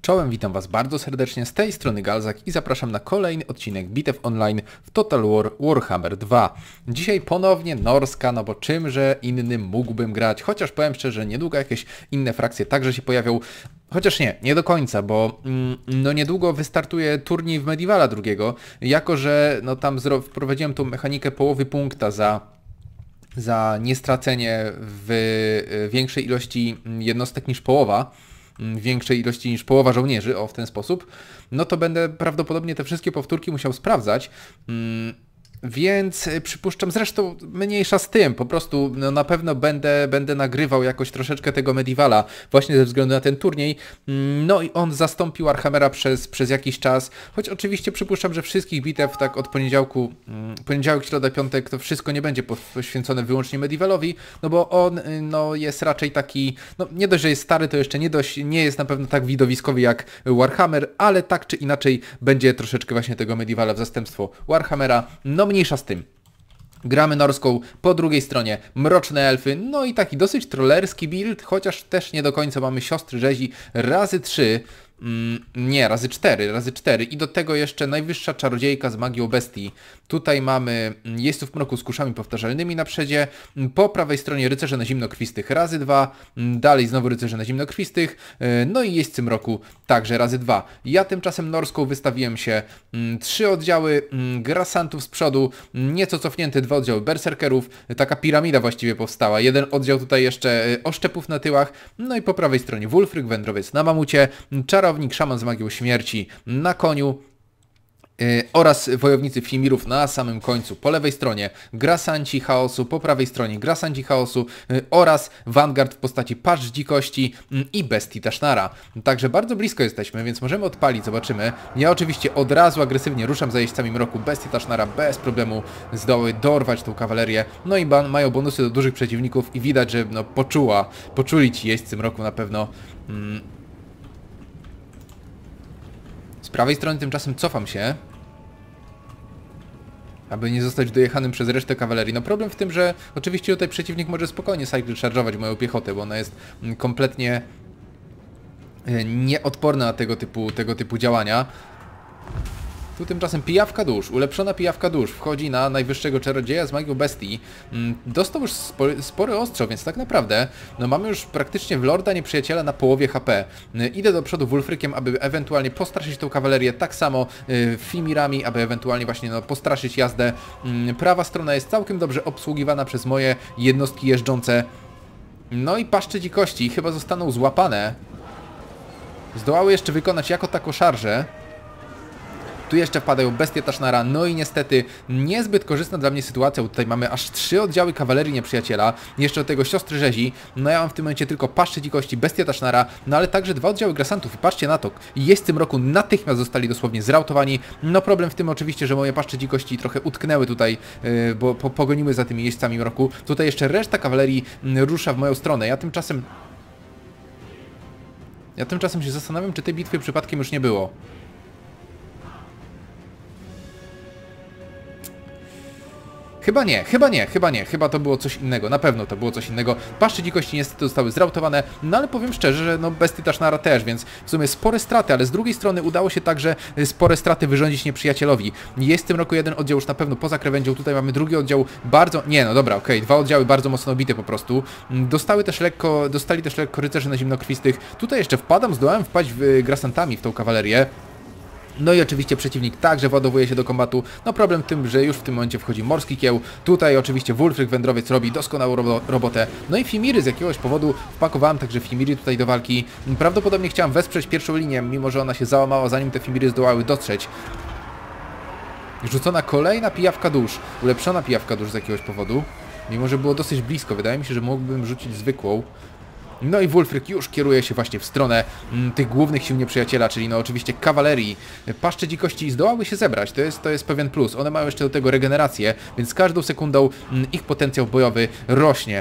Czołem, witam Was bardzo serdecznie, z tej strony Galzak i zapraszam na kolejny odcinek Bitew Online w Total War Warhammer 2. Dzisiaj ponownie Norska, no bo czymże innym mógłbym grać, chociaż powiem szczerze, niedługo jakieś inne frakcje także się pojawią. Chociaż nie do końca, bo no niedługo wystartuje turniej w Medievala drugiego, jako że no tam wprowadziłem tą mechanikę połowy punkta za niestracenie w większej ilości jednostek niż połowa, większej ilości niż połowa żołnierzy, w ten sposób, no to będę prawdopodobnie te wszystkie powtórki musiał sprawdzać. Więc przypuszczam, zresztą mniejsza z tym, po prostu no, na pewno będę nagrywał jakoś troszeczkę tego Medievala właśnie ze względu na ten turniej. No i on zastąpi Warhammera przez jakiś czas, choć oczywiście przypuszczam, że wszystkich bitew tak od poniedziałek, środa, piątek to wszystko nie będzie poświęcone wyłącznie Medievalowi, no bo on no, jest raczej taki, no nie dość, że jest stary, to jeszcze nie jest na pewno tak widowiskowy jak Warhammer, ale tak czy inaczej będzie troszeczkę właśnie tego Medievala w zastępstwo Warhammera. No mniejsza z tym. Gramy norską, po drugiej stronie mroczne elfy, no i taki dosyć trollerski build, chociaż też nie do końca mamy siostry rzezi razy 3, razy 4 i do tego jeszcze najwyższa czarodziejka z magią bestii. Tutaj mamy jeźdźców mroku z kuszami powtarzalnymi na przedzie, po prawej stronie rycerze na zimnokrwistych razy 2, dalej znowu rycerze na zimnokrwistych, no i jeźdźcy mroku także razy 2. Ja tymczasem norską wystawiłem się 3 oddziały grasantów z przodu, nieco cofnięte 2 oddziały berserkerów, taka piramida właściwie powstała, jeden oddział tutaj jeszcze oszczepów na tyłach, no i po prawej stronie Wulfryk, wędrowiec na mamucie, czarownik, szaman z magią śmierci na koniu oraz wojownicy Fimirów na samym końcu. Po lewej stronie grasanci chaosu, po prawej stronie grasanci chaosu oraz Vanguard w postaci paszcz dzikości i bestii Tashnara. Także bardzo blisko jesteśmy, więc możemy odpalić, zobaczymy. Ja oczywiście od razu agresywnie ruszam za jeźdźcami mroku. Bestii Tashnara bez problemu zdoły dorwać tą kawalerię. No i mają bonusy do dużych przeciwników i widać, że no, poczuli ci jeźdźcy mroku na pewno. Z prawej strony tymczasem cofam się, aby nie zostać dojechanym przez resztę kawalerii. No problem w tym, że oczywiście tutaj przeciwnik może spokojnie cycle charge'ować moją piechotę, bo ona jest kompletnie nieodporna na tego typu działania. Tu tymczasem pijawka dusz, ulepszona pijawka dusz wchodzi na najwyższego czarodzieja z magią bestii. Dostał już spory ostrzał, więc tak naprawdę no mamy już praktycznie w lorda nieprzyjaciela na połowie HP. Idę do przodu Wulfrykiem, aby ewentualnie postraszyć tą kawalerię, tak samo Fimirami, aby ewentualnie właśnie no, postraszyć jazdę. Prawa strona jest całkiem dobrze obsługiwana przez moje jednostki jeżdżące. No i paszcze dzikości chyba zostaną złapane. Zdołały jeszcze wykonać jako tako szarżę. Tu jeszcze wpadają bestie Tashnara, no i niestety niezbyt korzystna dla mnie sytuacja, bo tutaj mamy aż 3 oddziały kawalerii nieprzyjaciela, jeszcze do tego siostry rzezi, no ja mam w tym momencie tylko paszcze dzikości, bestie Tashnara, no ale także 2 oddziały grasantów i patrzcie na to, jeźdźcy mroku natychmiast zostali dosłownie zrautowani, no problem w tym oczywiście, że moje paszcze dzikości trochę utknęły tutaj, bo pogoniły za tymi jeźdźcami mroku, tutaj jeszcze reszta kawalerii rusza w moją stronę, ja tymczasem się zastanawiam, czy tej bitwy przypadkiem już nie było. Chyba to było coś innego, na pewno to było coś innego. Paszcze dzikości niestety zostały zrautowane, no ale powiem szczerze, że no bestii Tashnara też, więc w sumie spore straty, ale z drugiej strony udało się także spore straty wyrządzić nieprzyjacielowi. Jest w tym roku jeden oddział już na pewno poza krawędzią, tutaj mamy drugi oddział bardzo... okej, 2 oddziały bardzo mocno obite po prostu. Dostali też lekko rycerze na zimnokrwistych. Tutaj jeszcze zdołałem wpaść grasantami w tą kawalerię. No i oczywiście przeciwnik także władowuje się do kombatu. No problem w tym, że już w tym momencie wchodzi morski kieł. Tutaj oczywiście Wulfryk, wędrowiec robi doskonałą robotę. No i Fimiry z jakiegoś powodu wpakowałem także Fimiry tutaj do walki. Prawdopodobnie chciałem wesprzeć pierwszą linię, mimo że ona się załamała, zanim te Fimiry zdołały dotrzeć. Rzucona kolejna pijawka dusz. Ulepszona pijawka dusz z jakiegoś powodu. Mimo że było dosyć blisko, wydaje mi się, że mógłbym rzucić zwykłą. No i Wulfryk już kieruje się właśnie w stronę tych głównych sił nieprzyjaciela, czyli no oczywiście kawalerii. Paszcze dzikości zdołały się zebrać, to jest pewien plus. One mają jeszcze do tego regenerację, więc z każdą sekundą ich potencjał bojowy rośnie.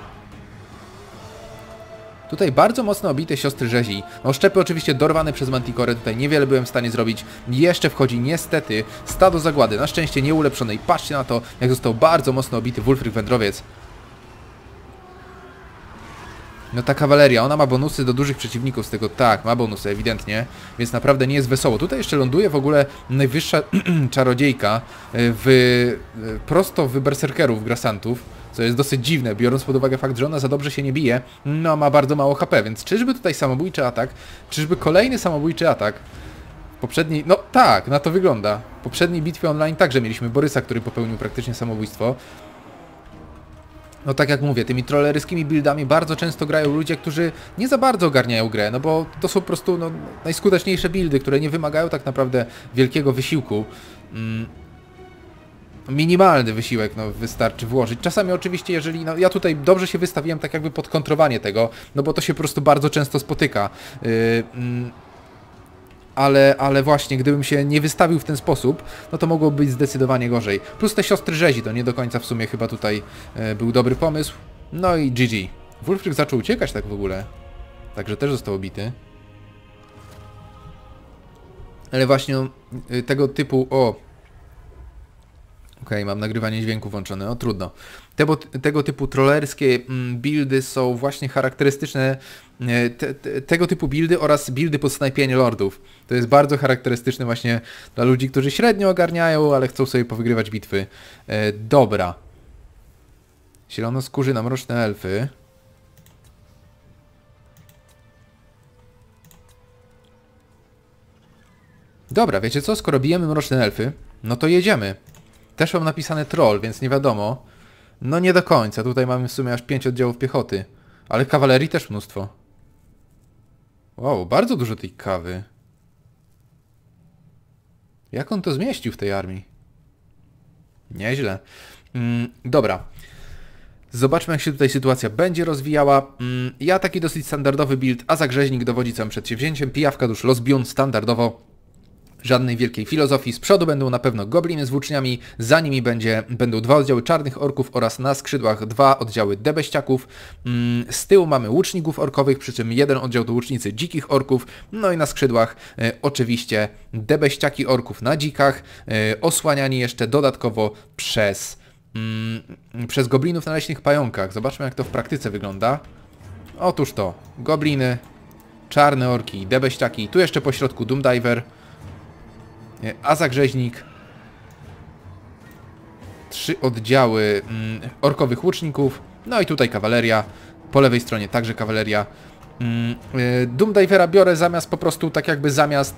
Tutaj bardzo mocno obite siostry rzezi. Oszczepy oczywiście dorwane przez Manticore, tutaj niewiele byłem w stanie zrobić. Jeszcze wchodzi niestety stado zagłady, na szczęście nieulepszone i patrzcie na to, jak został bardzo mocno obity Wulfryk wędrowiec. No ta kawaleria, ona ma bonusy do dużych przeciwników z tego, tak, ma bonusy ewidentnie, więc naprawdę nie jest wesoło. Tutaj jeszcze ląduje w ogóle najwyższa czarodziejka prosto w berserkerów, grasantów, co jest dosyć dziwne, biorąc pod uwagę fakt, że ona za dobrze się nie bije, no ma bardzo mało HP, więc czyżby tutaj samobójczy atak, czyżby kolejny samobójczy atak? W poprzedniej, no tak, na to wygląda. W poprzedniej bitwie online także mieliśmy Borysa, który popełnił praktycznie samobójstwo. No tak jak mówię, tymi trolleryskimi buildami bardzo często grają ludzie, którzy nie za bardzo ogarniają grę, no bo to są po prostu najskuteczniejsze buildy, które nie wymagają tak naprawdę wielkiego wysiłku. Minimalny wysiłek wystarczy włożyć. Czasami oczywiście, jeżeli... No, ja tutaj dobrze się wystawiłem tak jakby pod kontrowanie tego, no bo to się po prostu bardzo często spotyka. Ale właśnie, gdybym się nie wystawił w ten sposób, no to mogłoby być zdecydowanie gorzej. Plus te siostry rzezi, to nie do końca w sumie chyba tutaj był dobry pomysł. No i GG. Wulfryk zaczął uciekać tak w ogóle. Także też został obity. Ale właśnie tego typu... Okej, mam nagrywanie dźwięku włączone, trudno. Tego typu trollerskie buildy są właśnie charakterystyczne, tego typu buildy oraz buildy pod snajpienie lordów. To jest bardzo charakterystyczne właśnie dla ludzi, którzy średnio ogarniają, ale chcą sobie powygrywać bitwy. Dobra. Zielonoskórzy na mroczne elfy. Dobra, wiecie co? Skoro bijemy mroczne elfy, no to jedziemy. Też mam napisane troll, więc nie wiadomo. No nie do końca. Tutaj mamy w sumie aż 5 oddziałów piechoty. Ale kawalerii też mnóstwo. Wow, bardzo dużo tej kawy. Jak on to zmieścił w tej armii? Nieźle. Dobra. Zobaczmy, jak się tutaj sytuacja będzie rozwijała. Ja taki dosyć standardowy build. Azak-rzeźnik dowodzi całym przedsięwzięciem. Pijawka dusz Losbjorn standardowo. Żadnej wielkiej filozofii. Z przodu będą na pewno gobliny z włóczniami, za nimi będą 2 oddziały czarnych orków oraz na skrzydłach 2 oddziały debeściaków. Z tyłu mamy łuczników orkowych, przy czym 1 oddział to łucznicy dzikich orków. No i na skrzydłach oczywiście debeściaki orków na dzikach, osłaniani jeszcze dodatkowo przez goblinów na leśnych pająkach. Zobaczmy, jak to w praktyce wygląda. Otóż to, gobliny, czarne orki, debeściaki, tu jeszcze po środku Doomdiver, Azak-rzeźnik, 3 oddziały orkowych łuczników, no i tutaj kawaleria, po lewej stronie także kawaleria. Doomdivera biorę zamiast po prostu, tak jakby zamiast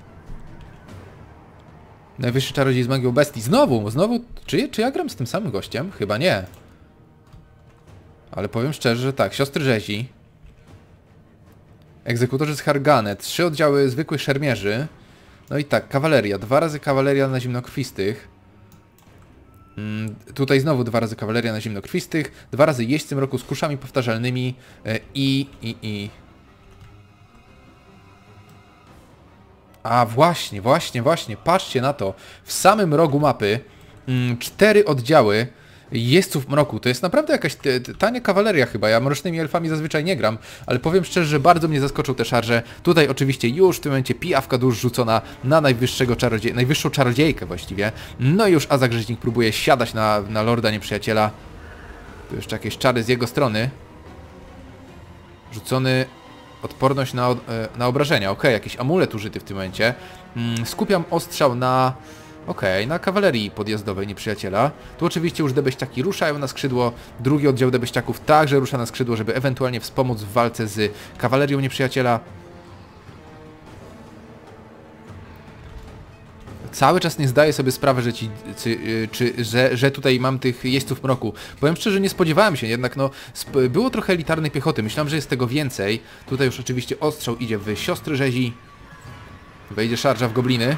najwyższy czarodziej z magią bestii. Znowu, czy ja gram z tym samym gościem? Chyba nie. Ale powiem szczerze, że tak, siostry rzezi, egzekutorzy z Hargane, 3 oddziały zwykłych szermierzy. No i tak, kawaleria. 2 razy kawaleria na zimnokrwistych. Tutaj znowu 2 razy kawaleria na zimnokrwistych. 2 razy jeźdźcy mroku z kuszami powtarzalnymi. A właśnie. Patrzcie na to. W samym rogu mapy 4 oddziały jeźdźców mroku. To jest naprawdę jakaś tania kawaleria chyba. Ja mrocznymi elfami zazwyczaj nie gram, ale powiem szczerze, że bardzo mnie zaskoczył te szarże. Tutaj oczywiście już w tym momencie pijawka dusz rzucona na najwyższą czarodziejkę właściwie. No i już Azak-rzeźnik próbuje siadać na lorda nieprzyjaciela. Tu jeszcze jakieś czary z jego strony. Rzucony odporność na obrażenia. Okej, jakiś amulet użyty w tym momencie. Skupiam ostrzał na... na kawalerii podjazdowej nieprzyjaciela. Tu oczywiście już debeściaki ruszają na skrzydło. Drugi oddział debeściaków także rusza na skrzydło, żeby ewentualnie wspomóc w walce z kawalerią nieprzyjaciela. Cały czas nie zdaję sobie sprawy, że tutaj mam tych jeźdźców mroku. Powiem szczerze, nie spodziewałem się, jednak było trochę elitarnej piechoty. Myślałem, że jest tego więcej. Tutaj już oczywiście ostrzał idzie w siostry rzezi. Wejdzie szarża w gobliny.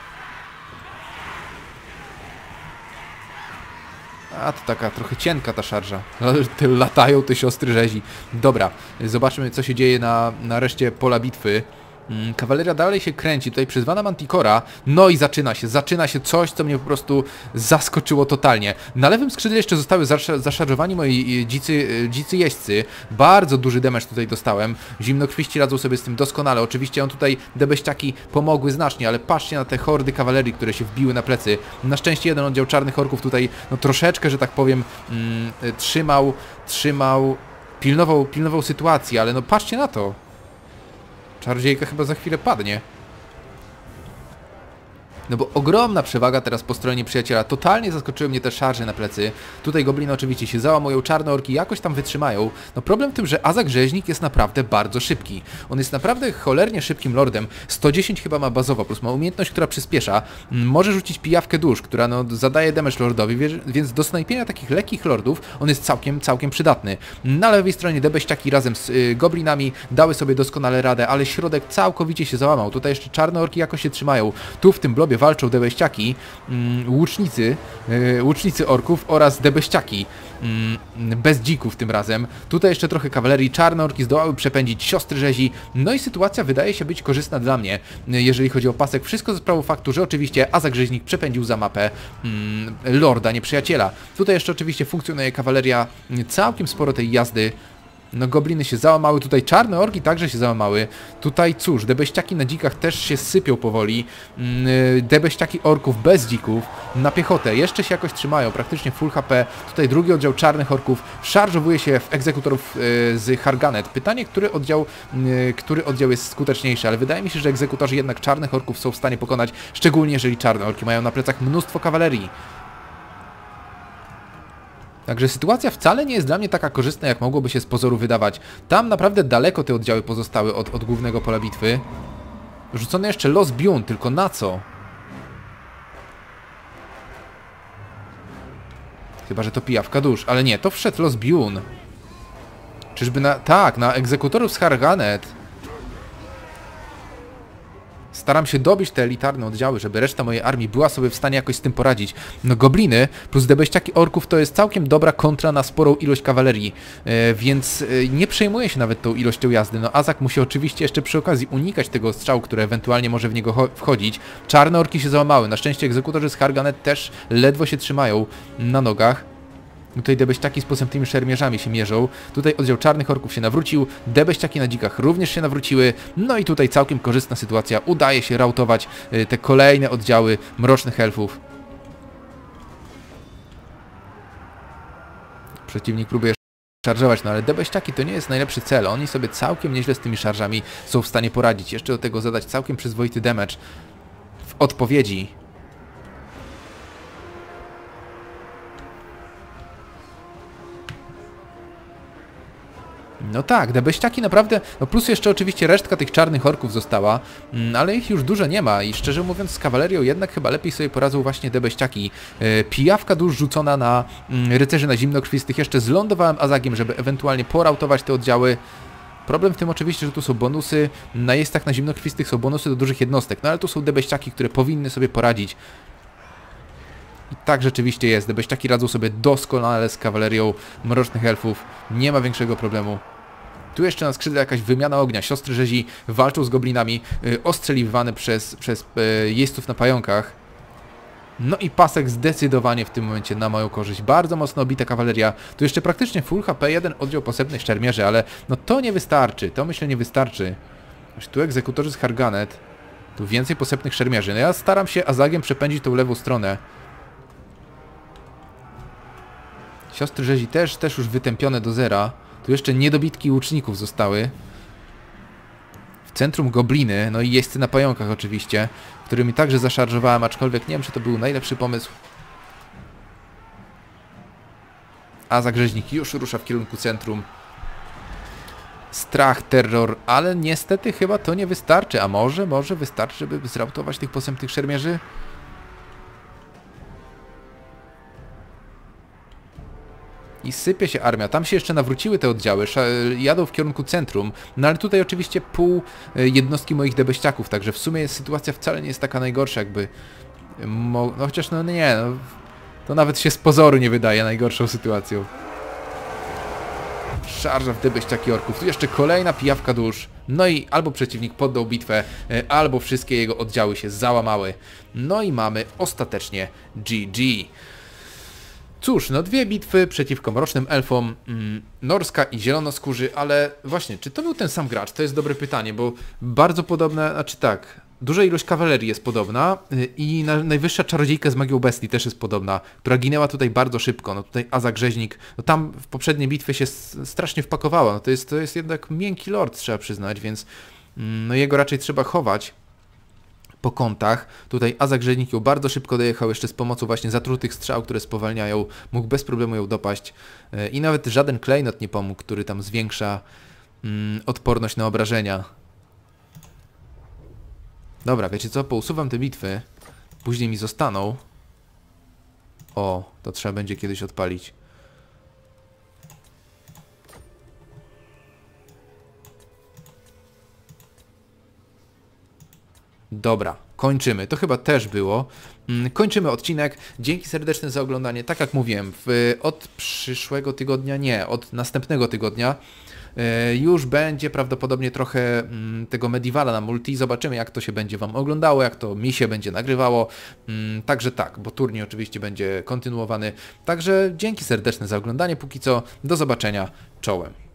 A to taka trochę cienka ta szarża. Latają te siostry rzezi. Dobra, zobaczmy, co się dzieje na reszcie pola bitwy. Kawaleria dalej się kręci, tutaj przyzwana Manticora. No i zaczyna się coś, co mnie po prostu zaskoczyło totalnie. Na lewym skrzydle jeszcze zostały zaszarżowani moi dzicy jeźdźcy. Bardzo duży damage tutaj dostałem. Zimnokrwiści radzą sobie z tym doskonale. Oczywiście tutaj debeściaki pomogły znacznie, ale patrzcie na te hordy kawalerii, które się wbiły na plecy. Na szczęście jeden oddział czarnych orków tutaj troszeczkę, że tak powiem, trzymał pilnował sytuacji, ale no patrzcie na to. Czarodziejka chyba za chwilę padnie. No bo ogromna przewaga teraz po stronie przyjaciela. Totalnie zaskoczyły mnie te szarże na plecy. Tutaj gobliny oczywiście się załamują, czarne orki jakoś tam wytrzymają. No problem w tym, że Azak Rzeźnik jest naprawdę bardzo szybki. On jest naprawdę cholernie szybkim lordem. 110 chyba ma bazowo, plus ma umiejętność, która przyspiesza. Może rzucić pijawkę dusz, która no zadaje damage lordowi, więc do snajpienia takich lekkich lordów on jest całkiem przydatny. Na lewej stronie debeściaki razem z goblinami dały sobie doskonale radę, ale środek całkowicie się załamał. Tutaj jeszcze czarne orki jakoś się trzymają. Tu w tym blobie walczą debeściaki, łucznicy orków oraz debeściaki, bez dzików tym razem. Tutaj jeszcze trochę kawalerii, czarne orki zdołały przepędzić siostry rzezi, no i sytuacja wydaje się być korzystna dla mnie, jeżeli chodzi o pasek. Wszystko ze sprawą faktu, że oczywiście Azak Rzeźnik przepędził za mapę lorda nieprzyjaciela. Tutaj jeszcze oczywiście funkcjonuje kawaleria, całkiem sporo tej jazdy. No gobliny się załamały, tutaj czarne orki także się załamały. Tutaj cóż, debeściaki na dzikach też się sypią powoli. Debeściaki orków bez dzików na piechotę jeszcze się jakoś trzymają, praktycznie full HP. Tutaj drugi oddział czarnych orków szarżowuje się w egzekutorów z Harganet. Pytanie, który oddział jest skuteczniejszy, ale wydaje mi się, że egzekutorzy jednak czarnych orków są w stanie pokonać, szczególnie jeżeli czarne orki mają na plecach mnóstwo kawalerii. Także sytuacja wcale nie jest dla mnie taka korzystna, jak mogłoby się z pozoru wydawać. Tam naprawdę daleko te oddziały pozostały od głównego pola bitwy. Rzucony jeszcze Los Biun, tylko na co? Chyba że to pijawka dusz, ale nie, to wszedł Los Biun. Czyżby na... Tak, na egzekutorów z Harganet. Staram się dobić te elitarne oddziały, żeby reszta mojej armii była sobie w stanie jakoś z tym poradzić. No gobliny plus debeściaki orków to jest całkiem dobra kontra na sporą ilość kawalerii, więc nie przejmuję się nawet tą ilością jazdy. No Azak musi oczywiście jeszcze przy okazji unikać tego strzału, który ewentualnie może w niego wchodzić. Czarne orki się załamały, na szczęście egzekutorzy z Harganet też ledwo się trzymają na nogach. Tutaj debeściaki z posępnymi szermierzami się mierzą. Tutaj oddział czarnych orków się nawrócił. Debeściaki na dzikach również się nawróciły. No i tutaj całkiem korzystna sytuacja. Udaje się rautować te kolejne oddziały mrocznych elfów. Przeciwnik próbuje szarżować, no ale debeściaki to nie jest najlepszy cel. Oni sobie całkiem nieźle z tymi szarżami są w stanie poradzić. Jeszcze do tego zadać całkiem przyzwoity damage w odpowiedzi. No tak, debeściaki naprawdę, no plus jeszcze oczywiście resztka tych czarnych orków została, ale ich już dużo nie ma i szczerze mówiąc z kawalerią jednak chyba lepiej sobie poradzą właśnie debeściaki. Pijawka dusz rzucona na rycerzy na zimnokrwistych, jeszcze zlądowałem Azagiem, żeby ewentualnie porautować te oddziały. Problem w tym oczywiście, że tu są bonusy, na jeźdźcach na zimnokrwistych są bonusy do dużych jednostek, no ale tu są debeściaki, które powinny sobie poradzić. I tak rzeczywiście jest, debeściaki radzą sobie doskonale z kawalerią mrocznych elfów, nie ma większego problemu. Tu jeszcze na skrzydle jakaś wymiana ognia, siostry rzezi walczą z goblinami, ostrzeliwane przez jeźdźców na pająkach. No i pasek zdecydowanie w tym momencie na moją korzyść, bardzo mocno obita kawaleria, tu jeszcze praktycznie full HP, jeden oddział posępnych szermierzy, ale no to nie wystarczy, to myślę nie wystarczy. Już tu egzekutorzy z Harganet, tu więcej posępnych szermierzy, no ja staram się Azagiem przepędzić tą lewą stronę. Siostry rzezi też już wytępione do zera. Tu jeszcze niedobitki łuczników zostały. W centrum gobliny, no i jeźdźcy na pająkach oczywiście, którymi także zaszarżowałem, aczkolwiek nie wiem, czy to był najlepszy pomysł. Azak Rzeźnik już rusza w kierunku centrum. Strach, terror, ale niestety chyba to nie wystarczy. A może wystarczy, żeby zrautować tych posępnych szermierzy? I sypie się armia. Tam się jeszcze nawróciły te oddziały, jadą w kierunku centrum, no ale tutaj oczywiście pół jednostki moich debeściaków, także w sumie sytuacja wcale nie jest taka najgorsza, jakby... No chociaż no nie, no, to nawet się z pozoru nie wydaje najgorszą sytuacją. Szarża w debeściaki orków, tu jeszcze kolejna pijawka dusz, no i albo przeciwnik poddał bitwę, albo wszystkie jego oddziały się załamały. No i mamy ostatecznie GG. Cóż, no dwie bitwy przeciwko mrocznym elfom, Norska i Zielonoskórzy, ale właśnie, czy to był ten sam gracz? To jest dobre pytanie, bo bardzo podobne, znaczy tak, Duża ilość kawalerii jest podobna i najwyższa czarodziejka z magią bestii też jest podobna, która ginęła tutaj bardzo szybko. No tutaj Azak Rzeźnik, no tam w poprzedniej bitwie się strasznie wpakowała. No to jest jednak miękki lord, trzeba przyznać, więc no jego raczej trzeba chować po kątach. Tutaj Azak Rzeźnik ją bardzo szybko dojechał, jeszcze z pomocą właśnie zatrutych strzał, które spowalniają. Mógł bez problemu ją dopaść. I nawet żaden klejnot nie pomógł, który tam zwiększa odporność na obrażenia. Dobra, wiecie co? Pousuwam te bitwy. Później mi zostaną. O, to trzeba będzie kiedyś odpalić. Dobra, kończymy. To chyba też było. Kończymy odcinek. Dzięki serdeczne za oglądanie. Tak jak mówiłem, od przyszłego tygodnia, nie, od następnego tygodnia już będzie prawdopodobnie trochę tego Medievala na multi. Zobaczymy, jak to się będzie Wam oglądało, jak to mi się będzie nagrywało. Także tak, bo turniej oczywiście będzie kontynuowany. Także dzięki serdeczne za oglądanie. Póki co, do zobaczenia. Czołem.